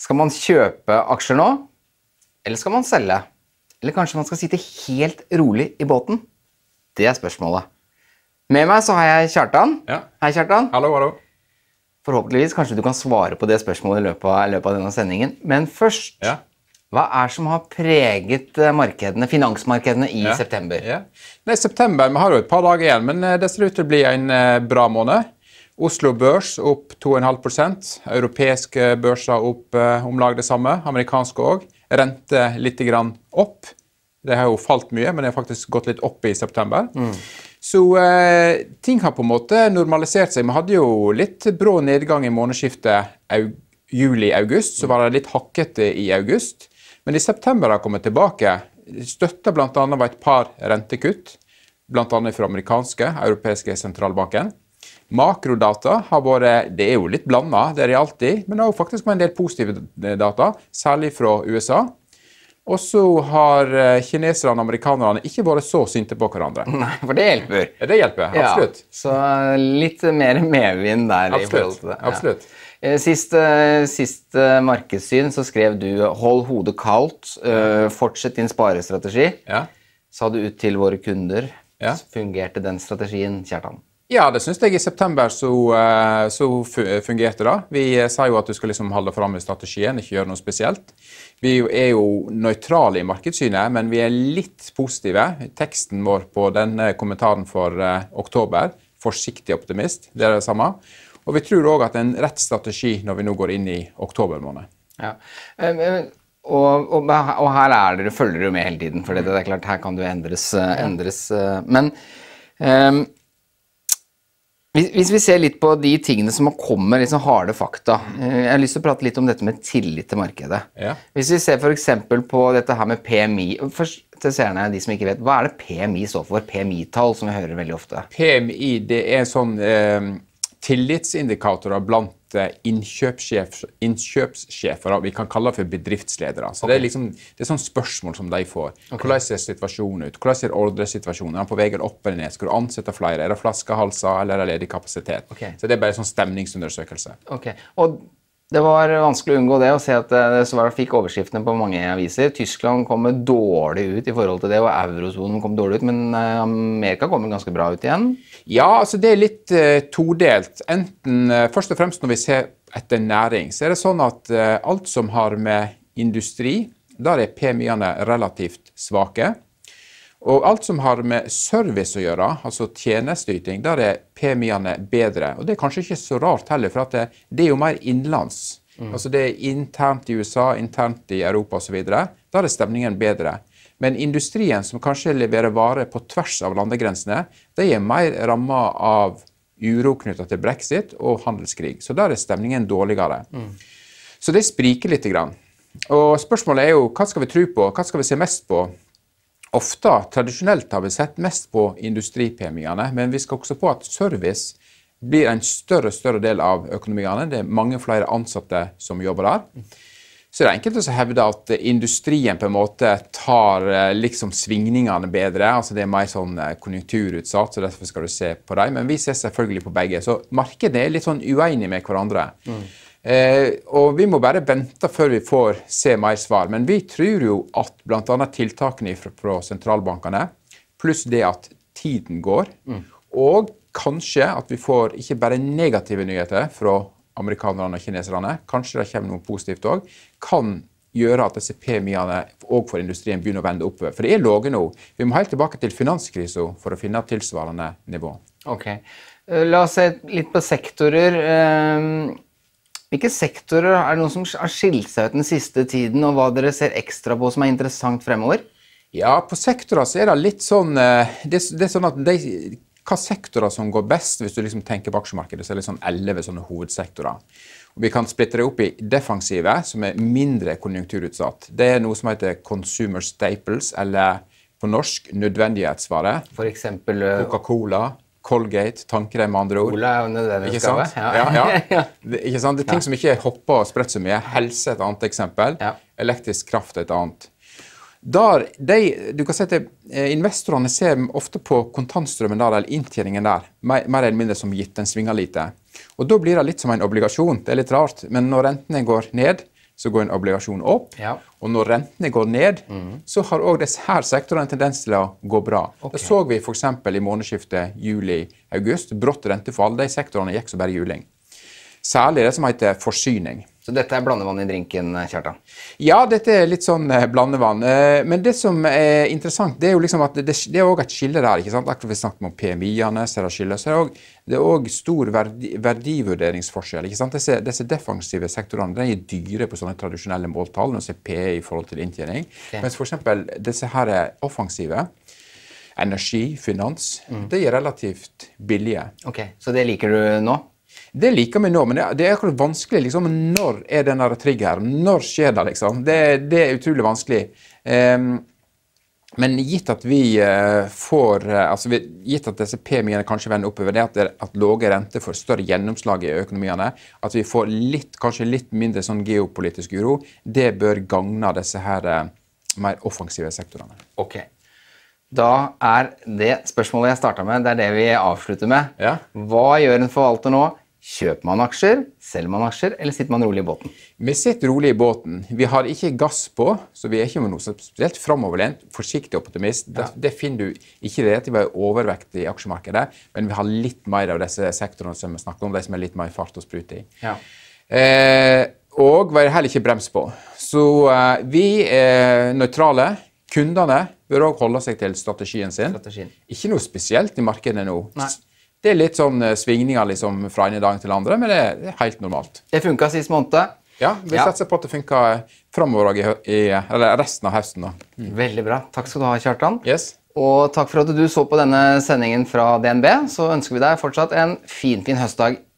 Skal man kjøpe aksjer nå, eller skal man selge? Eller kanskje man skal sitte helt rolig i båten? Det spørsmålet. Med meg så har jeg Kjartan. Ja. Hei, Kjartan. Hallo, hallo. Forhåpentligvis kanskje du kan svare på det spørsmålet i løpet av denne sendingen. Men først, hva som har preget markedene, finansmarkedene i september? Ja. Nei, september, vi har jo et par dager igjen, men det ser ut til å bli en bra måned. Oslo børs opp 2,5%, europeiske børser opp omlag det samme, amerikanske også. Rente litt grann opp. Det har jo falt mye, men det har faktisk gått litt opp i september. Så ting har på en måte normalisert seg. Vi hadde jo litt brå nedgang i månedsskiftet juli-august, så var det litt hakkete i august. Men i september har kommet tilbake. Støttet blant annet var et par rentekutt, blant annet fra europeiske sentralbanken. Makrodata har vært, det er jo litt blandet, det er det alltid, men det har jo faktisk vært en del positive data, særlig fra USA. Og så har kineserne og amerikanerne ikke vært så sinte på hverandre. Nei, for det hjelper. Ja, det hjelper, absolutt. Ja, så litt mer medvind der i forhold til det. Absolutt. Siste markedssyn så skrev du «Hold hodet kaldt, fortsett din sparestrategi», sa du ut til våre kunder. Fungerte den strategien, Kjartan? Ja, det synes jeg i september så fungerte det. Vi sa jo at du skal liksom holde frem med strategien, ikke gjøre noe spesielt. Vi er jo nøytrale i markedssynet, men vi er litt positive. Teksten vår på denne kommentaren for oktober, forsiktig optimist, det er det samme. Og vi tror også at det er en rett strategi når vi nå går inn i oktober måned. Ja, og her følger du med hele tiden, for det er klart, her kan du endres. Men hvis vi ser litt på de tingene som kommer, liksom harde fakta, jeg har lyst til å prate litt om dette med tillit til markedet. Hvis vi ser for eksempel på dette her med PMI, først til seerne, de som ikke vet, hva det PMI står for? PMI-tall, som vi hører veldig ofte. PMI, det er sånn tillitsindikatorer blant innkjøpssjefer, vi kan kalle det for bedriftsledere. Så det er liksom, det er sånn spørsmål som de får. Hvordan ser situasjonen ut? Hvordan ser ordresituasjonen? Er den på vei opp eller ned? Skal du ansette flere? Er det flaskehalser eller er det ledig kapasitet? Så det er bare en sånn stemningsundersøkelse. Og det var vanskelig å unngå det, å se at det fikk overskriftene på mange aviser. Tyskland kommer dårlig ut i forhold til det, og eurozonen kom dårlig ut, men Amerika kommer ganske bra ut igjen. Ja, altså det er litt todelt. Enten, først og fremst når vi ser etter næring, så er det sånn at alt som har med industri, der er PMI-ene relativt svake. Og alt som har med service å gjøre, altså tjenesteyting, der er PMI-ene bedre. Og det er kanskje ikke så rart heller, for at det er jo mer innenlands. Altså det er internt i USA, internt i Europa og så videre. Der er stemningen bedre. Men industrien som kanskje leverer varer på tvers av landegrensene, de er mer rammet av uro knyttet til Brexit og handelskrig. Så der er stemningen dårligere. Så det spriker litt grann. Og spørsmålet er jo, hva skal vi tro på? Hva skal vi se mest på? Ofte, tradisjonelt har vi sett mest på industri-PMI-ene, men vi skal også på at service blir en større del av økonomiene. Det er mange flere ansatte som jobber der. Så det er enkelt å hevde at industrien på en måte tar liksom svingningene bedre. Altså det er mer sånn konjunkturutsatt, så derfor skal du se på dem. Men vi ser selvfølgelig på begge. Så markedet er litt sånn uenig med hverandre. Og vi må bare vente før vi får se mer svar. Men vi tror jo at blant annet tiltakene fra sentralbankene, pluss det at tiden går, og kanskje at vi får ikke bare negative nyheter fra amerikanerne og kineserne, kanskje det kommer noe positivt også, kan gjøre at disse PMI-ene også for industrien begynner å vende oppover. For det er låge nå. Vi må helt tilbake til finanskrisen for å finne tilsvarende nivå. La oss se litt på sektorer. Hvilke sektorer er det noen som har skilt seg ut den siste tiden, og hva dere ser ekstra på som er interessant fremover? Ja, på sektorer så er det litt sånn, det er sånn at hva sektorer som går best, hvis du liksom tenker på aksjemarkedet, så er det sånn 11 sånne hovedsektorer. Og vi kan splitte det opp i defensive, som er mindre konjunkturutsatt. Det er noe som heter consumer staples, eller på norsk nødvendighetsvare. For eksempel Coca-Cola, Colgate, tannkrem med andre ord. Cola er jo nødvendighetsgave. Ikke sant? Det er ting som ikke hopper og spredt så mye. Helse er et annet eksempel. Elektrisk kraft er et annet. Du kan si at investorene ser ofte på kontantstrømmen der, eller inntjeningen der, mer eller mindre som gitt, den svinger lite. Og da blir det litt som en obligasjon, det er litt rart, men når rentene går ned, så går en obligasjon opp. Ja. Og når rentene går ned, så har også disse her sektorene en tendens til å gå bra. Okay. Det så vi for eksempel i månedsskiftet juli-august. Brått rentefall, de sektorene gikk så bare juling. Særlig det som heter forsyning. Så dette blandevann i drinken, Kjartan? Ja, dette litt sånn blandevann. Men det som interessant, det jo liksom at det også et skille der, ikke sant? Akkurat vi snakket om PMI-ene, så skille, så det også stor verdivurderingsforskjell, ikke sant? Disse defensive sektorene, de dyre på sånne tradisjonelle måltall, når PE i forhold til inntjening. Okay. Mens for eksempel disse her offensive, energi, finans, de relativt billige. Ok, så det liker du nå? Det liker vi nå, men det akkurat vanskelig, liksom, når denne triggeren? Når skjer det, liksom? Det utrolig vanskelig. Men gitt at vi gitt at disse PMI-ene kanskje vender oppover, det at lave renter får større gjennomslag i økonomiene, at vi får kanskje litt mindre sånn geopolitisk uro, det bør gagne disse her mer offensive sektorene. Ok. Da det spørsmålet jeg startet med, det det vi avslutter med. Ja. Hva gjør en forvalter nå? Kjøper man aksjer, selger man aksjer, eller sitter man rolig i båten? Vi sitter rolig i båten. Vi har ikke gass på, så vi ikke noe spesielt fremoverlent, forsiktig optimist. Ja. Det finner du ikke det til å være overvekt i aksjemarkedet, men vi har litt mer av disse sektorene som vi snakker om, de som litt mer fart og sprut i. Ja. Og vi har heller ikke brems på. Så vi nøytrale. Kundene bør også holde seg til strategien sin. Ikke noe spesielt i markedet nå. Nei. Det litt sånn svingninger liksom, fra en dag til andre, men det helt normalt. Det funket sist måned. Ja, vi satser på at det funker fremover eller resten av høsten. Veldig bra. Takk skal du ha, Kjartan. Yes. Og takk for at du så på denne sendingen fra DNB. Så ønsker vi deg fortsatt en fin høstdag.